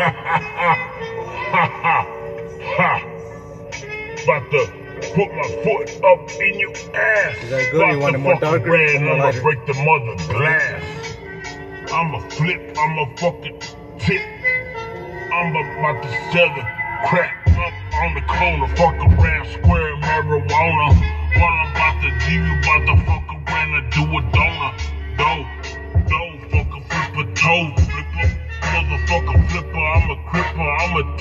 About to put my foot up in your ass. Is that good? You want it more darker? I'ma break the mother glass. I'ma flip, I'ma fucking tip. I'm about to sell the crack up on the corner. Fuck around, square marijuana. What I'm about to do, you about to fuck around and do a donor. Dough, fucker, flip a toe, flipper. Motherfucker flipper, I'm a cripper, I'm a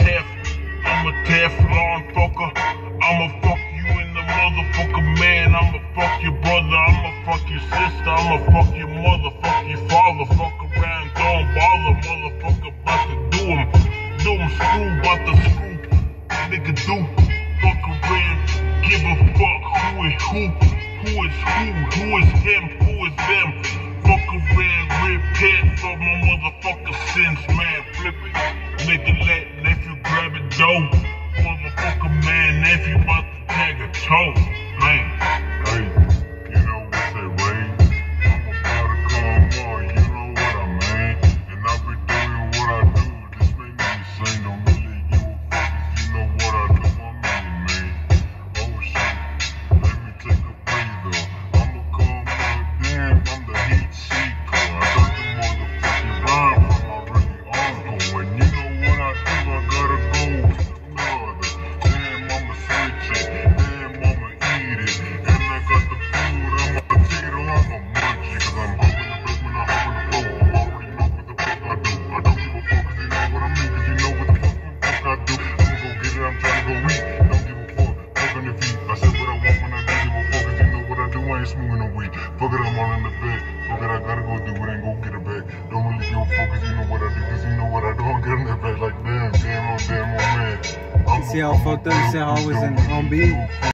Teflon fucker. I'ma fuck you in the motherfucker, man. I'ma fuck your brother, I'ma fuck your sister, I'ma fuck your mother, fuck your father. Fuck around, don't bother, motherfucker, about to do him screw, about to screw. Nigga do, fuck around, give a fuck who is who is him, who is them. Fuck around, repent for my motherfucker sins, man. Flip it, nigga, let nephew grab it dough. Motherfucker, man, nephew about to tag a toe, man. Hey, you know what's that rain? I'm about to come on, you know what I mean? And I be doing what I do, this make me insane. Don't really give a fuck if you know what I do, I'm in, man. Oh shit, let me take a breather. I'ma come out, damn, I'm the heat seeker. I got the motherfucking rhyme from my really uncle. And you know what I do, I gotta go to another. Damn, I'ma switch it, damn, I'ma eat it. And I got the food, I'm a potato, I'm a munchie. Cause I'm up in the basement, I'm up in the floor. You already know what the fuck I do. I don't give a fuck cause you know what I mean. Cause you know what the fuck I do. I'ma go get it, I'm trying to go read. Don't give a fuck, fuck on the feet. I said what I want when I don't give a fuck. Cause you know what I do, I ain't smoking no weed. Fuck it, I'm all in the bed. Fuck it, I gotta go do it and go get it back. Don't really give a fuck cause you know what I do. Cause you know what I do, I'm getting it back like damn, oh man. You see how fucked up, you see how I was on beat?